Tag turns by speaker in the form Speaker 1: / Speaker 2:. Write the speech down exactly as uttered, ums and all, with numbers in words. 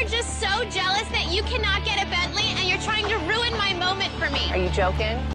Speaker 1: just so jealous that you cannot get a Bentley and you're trying to ruin my moment for me.
Speaker 2: Are you joking?